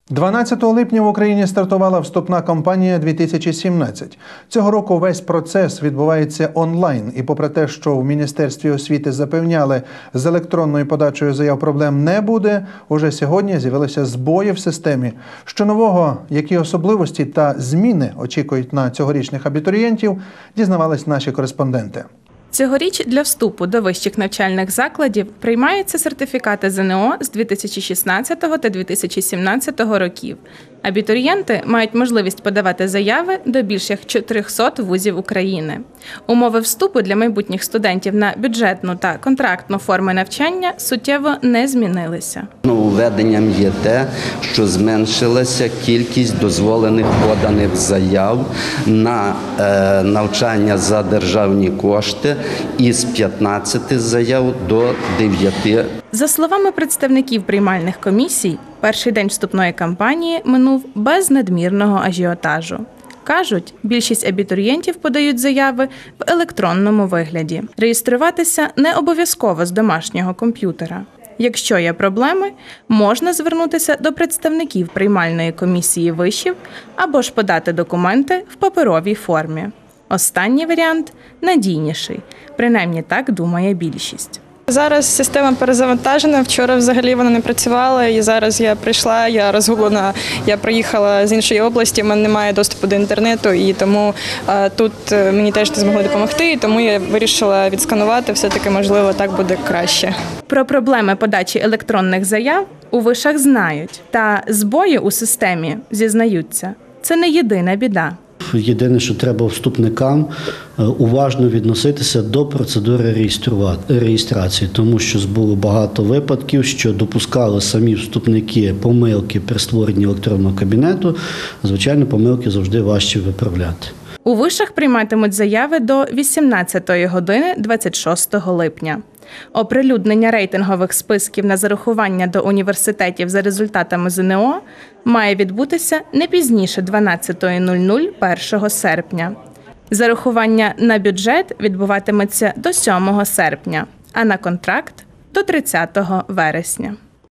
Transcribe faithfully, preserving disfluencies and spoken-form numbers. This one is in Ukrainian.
дванадцятого липня в Україні стартувала вступна кампанія дві тисячі сімнадцять. Цього року весь процес відбувається онлайн. І попри те, що в Міністерстві освіти запевняли, з електронною подачею заяв проблем не буде, уже сьогодні з'явилися збої в системі. Що нового, які особливості та зміни очікують на цьогорічних абітурієнтів, дізнавались наші кореспонденти. Цьогоріч для вступу до вищих навчальних закладів приймаються сертифікати ЗНО з дві тисячі шістнадцятого та дві тисячі сімнадцятого років. Абітурієнти мають можливість подавати заяви до більш як чотирьохсот вузів України. Умови вступу для майбутніх студентів на бюджетну та контрактну форми навчання суттєво не змінилися. Нововведенням є те, що зменшилася кількість дозволених поданих заяв на е, навчання за державні кошти із п'ятнадцяти заяв до дев'яти. За словами представників приймальних комісій, перший день вступної кампанії минув без надмірного ажіотажу. Кажуть, більшість абітурієнтів подають заяви в електронному вигляді. Реєструватися не обов'язково з домашнього комп'ютера. Якщо є проблеми, можна звернутися до представників приймальної комісії вишів або ж подати документи в паперовій формі. Останній варіант – надійніший, принаймні так думає більшість. Зараз система перезавантажена, вчора взагалі вона не працювала, і зараз я прийшла, я розгублена, я приїхала з іншої області, в мене немає доступу до інтернету, і тому а, тут мені теж не змогли допомогти, і тому я вирішила відсканувати, все-таки, можливо, так буде краще. Про проблеми подачі електронних заяв у вишах знають, та збої у системі, зізнаються, це не єдина біда. Єдине, що треба вступникам уважно відноситися до процедури реєстрації, тому що було багато випадків, що допускали самі вступники помилки при створенні електронного кабінету. Звичайно, помилки завжди важче виправляти. У вишах прийматимуть заяви до вісімнадцятої години двадцять шостого липня. Оприлюднення рейтингових списків на зарахування до університетів за результатами ЗНО має відбутися не пізніше дванадцятої нуль-нуль першого серпня. Зарахування на бюджет відбуватиметься до сьомого серпня, а на контракт – до тридцятого вересня.